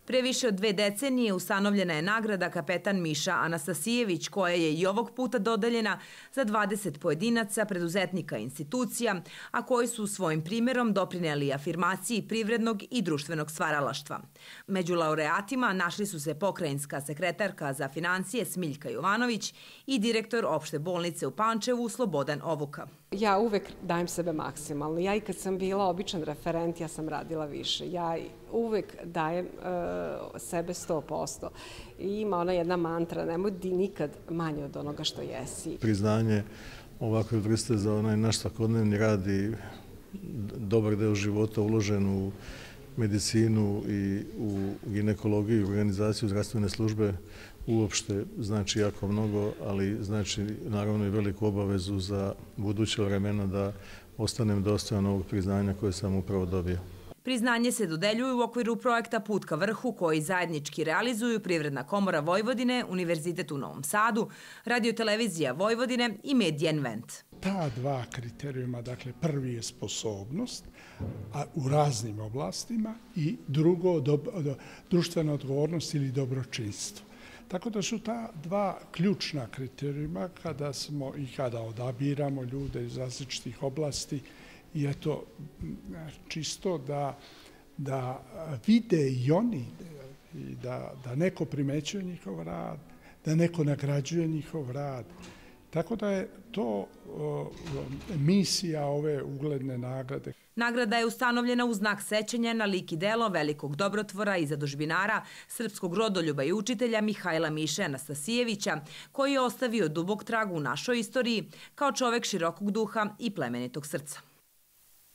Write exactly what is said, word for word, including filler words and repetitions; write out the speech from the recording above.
Pre više od dve decenije ustanovljena je nagrada Kapetan Miša Anastasijević, koja je i ovog puta dodeljena za dvadeset pojedinaca, preduzetnika i institucija, a koji su svojim primjerom doprineli afirmaciji privrednog i društvenog stvaralaštva. Među laureatima našli su se pokrajinska sekretarka za financije Smiljka Jovanović i direktor opšte bolnice u Pančevu Slobodan Ovuka. Ja uvek dajem sebe maksimalno. Ja i kad sam bila običan referent, ja sam radila više. Ja uvek dajem sebe sto posto. I ima ona jedna mantra, nemoj di nikad manje od onoga što jesi. Priznanje ovakve vrste za onaj naš svakodnevni rad i dobar deo života uložen u medicinu i u ginekologiju, organizaciju zdravstvene službe uopšte znači jako mnogo, ali znači naravno i veliku obavezu za buduće vremena da ostanem dostojan ovog priznanja koje sam upravo dobio. Priznanje se dodeljuje u okviru projekta Put ka vrhu, koji zajednički realizuju Privredna komora Vojvodine, Univerzitet u Novom Sadu, Radio-televizija Vojvodine i Medijinvent. Ta dva kriterijuma, dakle prvi je sposobnost a u raznim oblastima i drugo društvena odgovornost ili dobročinstvo. Tako da su ta dva ključna kriterijuma kada smo i kada odabiramo ljude iz različitih oblasti i eto čisto da, da vide i oni i da, da neko primećuje njihov rad, da neko nagrađuje njihov rad. Tako da je to o, misija ove ugledne nagrade. Nagrada je ustanovljena u znak sećanja na lik i delo velikog dobrotvora i zadužbinara, srpskog rodoljuba i učitelja Mihajla Miše Anastasijevića, koji je ostavio dubok trag u našoj istoriji kao čovek širokog duha i plemenitog srca.